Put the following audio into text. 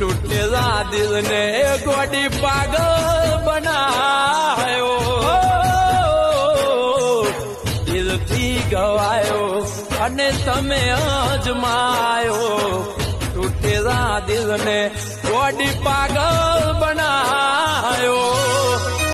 टूटेला दिल ने गोडी पागल बनायो दिल थी गवायो अने तमे अजमायो टूटेला दिल ने गोडी पागल बनायो